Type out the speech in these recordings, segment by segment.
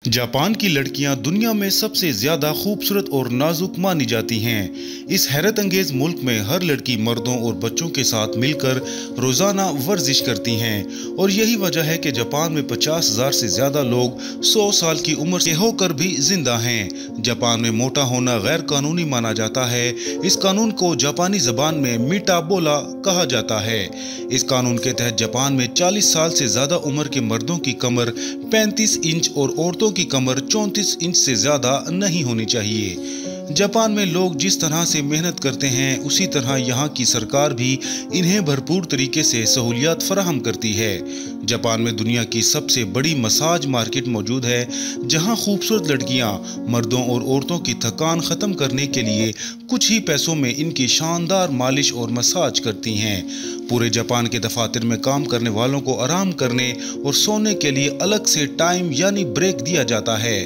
Japan की लड़कियां दुनिया में सबसे ज्यादा खूबसूरत और नाजुक मानी जाती हैं। इस हैरत अंगेज मुल्क में हर लड़की मर्दों और बच्चों के साथ मिलकर रोजाना वर्जिश करती हैं और यही वजह है कि जापान में 50,000 से ज्यादा लोग 100 साल की उम्र के होकर भी जिंदा हैं। जापान में मोटा होना गैर कानूनी माना जाता है। इस कानून को जापानी जबान में मीटा बोला कहा जाता है। इस कानून के तहत जापान में 40 साल से ज्यादा उम्र के मर्दों की कमर 35 इंच और औरतों की कमर 34 इंच से ज्यादा नहीं होनी चाहिए। जापान में लोग जिस तरह से मेहनत करते हैं उसी तरह यहाँ की सरकार भी इन्हें भरपूर तरीके से सहूलियात फराहम करती है। जापान में दुनिया की सबसे बड़ी मसाज मार्केट मौजूद है, जहाँ खूबसूरत लड़कियाँ मर्दों और औरतों की थकान खत्म करने के लिए कुछ ही पैसों में इनकी शानदार मालिश और मसाज करती हैं। पूरे जापान के दफातर में काम करने वालों को आराम करने और सोने के लिए अलग से टाइम यानी ब्रेक दिया जाता है।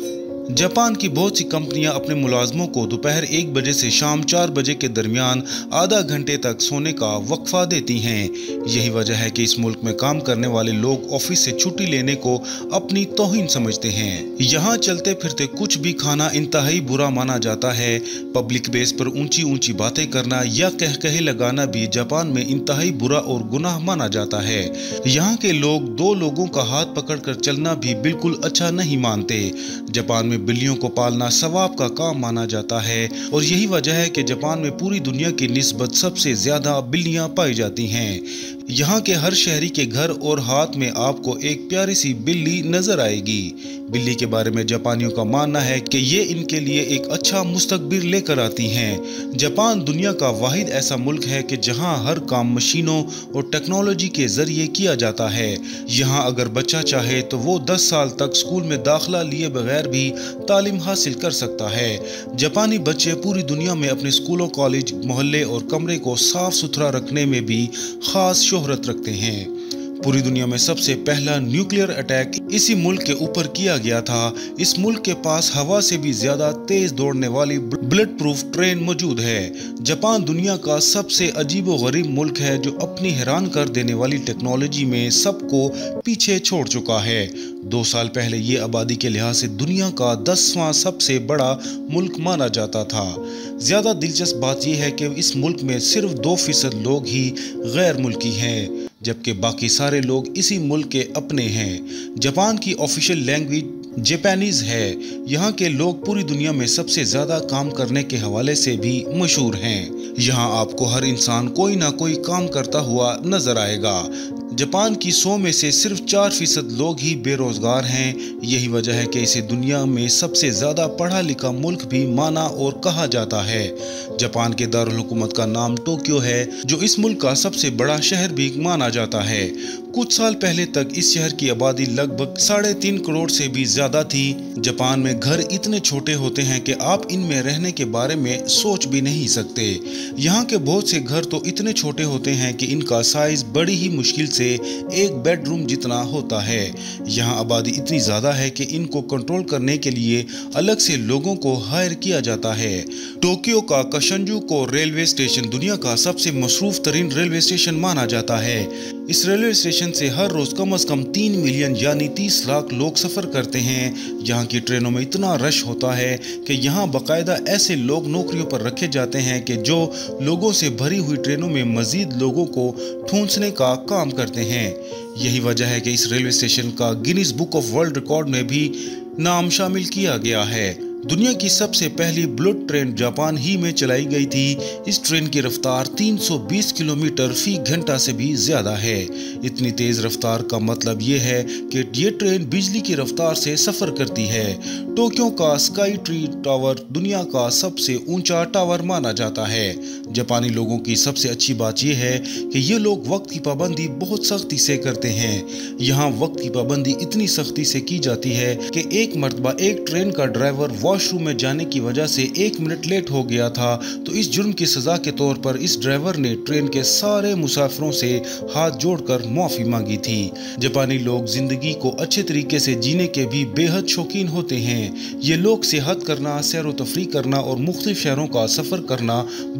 जापान की बहुत सी कंपनियां अपने मुलाजमों को दोपहर 1 बजे से शाम 4 बजे के दरमियान आधा घंटे तक सोने का वक्फा देती हैं। यही वजह है कि इस मुल्क में काम करने वाले लोग ऑफिस से छुट्टी लेने को अपनी तौहीन समझते हैं। यहाँ चलते फिरते कुछ भी खाना इंतहाई बुरा माना जाता है। पब्लिक बेस पर ऊंची ऊंची बातें करना या कहकहे लगाना भी जापान में इंतहाई बुरा और गुनाह माना जाता है। यहाँ के लोग 2 लोगों का हाथ पकड़कर चलना भी बिल्कुल अच्छा नहीं मानते। जापान में बिल्लियों को पालना सवाब का काम माना जाता है और यही वजह है कि जापान में पूरी दुनिया की निस्बत सबसे ज्यादा बिल्लियां पाई जाती हैं। यहाँ के हर शहरी के घर और हाथ में आपको एक प्यारी सी बिल्ली नजर आएगी। बिल्ली के बारे में जापानियों का मानना है कि ये इनके लिए एक अच्छा मुस्तकबिल लेकर आती हैं। जापान दुनिया का वाहिद ऐसा मुल्क है कि जहाँ हर काम मशीनों और टेक्नोलॉजी के जरिए किया जाता है। यहाँ अगर बच्चा चाहे तो वो 10 साल तक स्कूल में दाखिला लिए बगैर भी तालीम हासिल कर सकता है। जापानी बच्चे पूरी दुनिया में अपने स्कूलों, कॉलेज, मोहल्ले और कमरे को साफ सुथरा रखने में भी खास शोहरत रखते हैं। पूरी दुनिया में सबसे पहला न्यूक्लियर अटैक इसी मुल्क के ऊपर किया गया था। इस मुल्क के पास हवा से भी ज्यादा तेज दौड़ने वाली बुलेट प्रूफ ट्रेन मौजूद है। जापान दुनिया का सबसे अजीबो गरीब मुल्क है जो अपनी हैरान कर देने वाली टेक्नोलॉजी में सबको पीछे छोड़ चुका है। 2 साल पहले ये आबादी के लिहाज से दुनिया का 10वां सबसे बड़ा मुल्क माना जाता था। ज्यादा दिलचस्प बात यह है कि इस मुल्क में सिर्फ 2% लोग ही गैर मुल्की हैं, जबकि बाकी सारे लोग इसी मुल्क के अपने हैं। जापान की ऑफिशियल लैंग्वेज जापानीज है। यहाँ के लोग पूरी दुनिया में सबसे ज्यादा काम करने के हवाले से भी मशहूर हैं। यहाँ आपको हर इंसान कोई ना कोई काम करता हुआ नजर आएगा। जापान की 100 में से सिर्फ 4% लोग ही बेरोजगार हैं। यही वजह है कि इसे दुनिया में सबसे ज्यादा पढ़ा लिखा मुल्क भी माना और कहा जाता है। जापान के दारुल हुकूमत का नाम टोक्यो है, जो इस मुल्क का सबसे बड़ा शहर भी माना जाता है। कुछ साल पहले तक इस शहर की आबादी लगभग 3.5 करोड़ से भी ज्यादा थी। जापान में घर इतने छोटे होते हैं कि आप इनमें रहने के बारे में सोच भी नहीं सकते। यहाँ के बहुत से घर तो इतने छोटे होते हैं कि इनका साइज बड़ी ही मुश्किल से एक बेडरूम जितना होता है। यहाँ आबादी इतनी ज्यादा है कि इनको कंट्रोल करने के लिए अलग से लोगों को हायर किया जाता है। टोक्यो का काशिंजुको रेलवे स्टेशन दुनिया का सबसे मसरूफ तरीन रेलवे स्टेशन माना जाता है। इस रेलवे स्टेशन से हर रोज कम से कम 3 मिलियन यानी 30 लाख लोग सफर करते हैं। यहाँ की ट्रेनों में इतना रश होता है कि यहाँ बाकायदा ऐसे लोग नौकरियों पर रखे जाते हैं कि जो लोगों से भरी हुई ट्रेनों में मजीद लोगों को ठूंसने का काम करते हैं। यही वजह है कि इस रेलवे स्टेशन का Guinness book of world record में भी नाम शामिल किया गया है। दुनिया की सबसे पहली बुलेट ट्रेन जापान ही में चलाई गई थी। इस ट्रेन की रफ्तार 320 किलोमीटर फी घंटा से भी ज्यादा है। इतनी तेज रफ्तार का मतलब ये है कि ये ट्रेन बिजली की रफ्तार से सफर करती है। टोक्यो का स्काई ट्री टावर दुनिया का सबसे ऊंचा टावर माना जाता है। जापानी लोगों की सबसे अच्छी बात यह है कि ये लोग वक्त की पाबंदी बहुत सख्ती से करते हैं। यहाँ वक्त की पाबंदी इतनी सख्ती से की जाती है कि एक मर्तबा एक ट्रेन का ड्राइवर वॉशरूम में जाने की वजह से 1 मिनट लेट हो गया था, तो इस जुर्म की सजा के तौर पर इस ड्राइवर ने ट्रेन के सारे मुसाफिरों से हाथ जोड़कर माफी मांगी थी। जापानी लोग जिंदगी को अच्छे तरीके से जीने के भी बेहद शौकीन होते हैं। ये लोग सेहत करना, सैर व तफरीह करना और मुख्तलिफ शहरों का सफर करना बहुत पसंद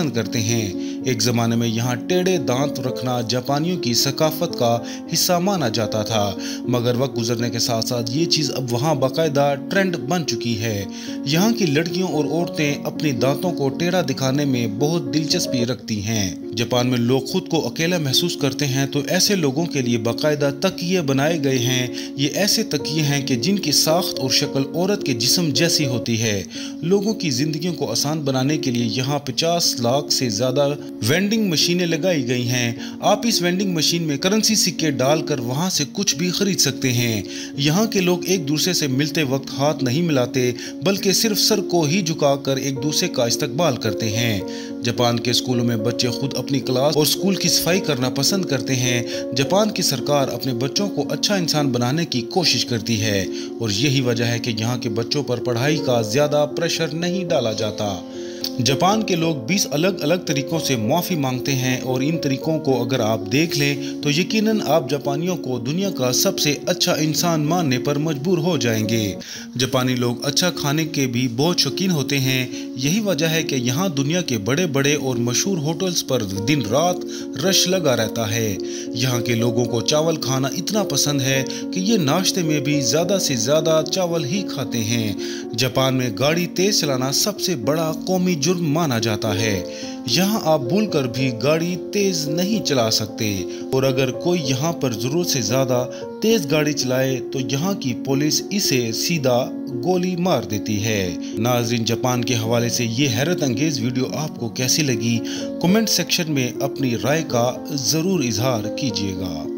पसंद करते हैं। एक ज़माने में यहाँ टेढ़े दांत रखना जापानियों की सकाफत का हिस्सा माना जाता था, मगर वक्त गुजरने के साथ साथ ये चीज़ अब वहाँ बाकायदा ट्रेंड बन चुकी है। यहाँ की लड़कियों और औरतें अपनी दांतों को टेढ़ा दिखाने में बहुत दिलचस्पी रखती हैं। जापान में लोग खुद को अकेला महसूस करते हैं तो ऐसे लोगों के लिए बाकायदा तकिए बनाए गए हैं। ये ऐसे तकिए हैं कि जिनकी साख्त और शक्ल औरत के जिस्म जैसी होती है। लोगों की जिंदगियों को आसान बनाने के लिए यहाँ 50 लाख से ज़्यादा वेंडिंग मशीनें लगाई गई हैं। आप इस वेंडिंग मशीन में करेंसी सिक्के डालकर वहाँ से कुछ भी खरीद सकते हैं। यहाँ के लोग एक दूसरे से मिलते वक्त हाथ नहीं मिलाते, बल्कि सिर्फ सर को ही झुकाकर एक दूसरे का इस्तकबाल करते हैं। जापान के स्कूलों में बच्चे खुद अपनी क्लास और स्कूल की सफाई करना पसंद करते हैं। जापान की सरकार अपने बच्चों को अच्छा इंसान बनाने की कोशिश करती है और यही वजह है कि यहाँ के बच्चों पर पढ़ाई का ज़्यादा प्रेशर नहीं डाला जाता। जापान के लोग 20 अलग अलग तरीकों से माफ़ी मांगते हैं और इन तरीकों को अगर आप देख लें तो यकीनन आप जापानियों को दुनिया का सबसे अच्छा इंसान मानने पर मजबूर हो जाएंगे। जापानी लोग अच्छा खाने के भी बहुत शौकीन होते हैं। यही वजह है कि यहाँ दुनिया के बड़े बड़े और मशहूर होटल्स पर दिन रात रश लगा रहता है। यहाँ के लोगों को चावल खाना इतना पसंद है कि ये नाश्ते में भी ज़्यादा से ज़्यादा चावल ही खाते हैं। जापान में गाड़ी तेज चलाना सबसे बड़ा कौमी जुर्म माना जाता है। यहाँ आप भूलकर भी गाड़ी तेज नहीं चला सकते और अगर कोई यहाँ पर जरूरत से ज्यादा तेज गाड़ी चलाए तो यहाँ की पुलिस इसे सीधा गोली मार देती है। नाज़रीन, जापान के हवाले से ये हैरत अंगेज वीडियो आपको कैसी लगी? कमेंट सेक्शन में अपनी राय का जरूर इजहार कीजिएगा।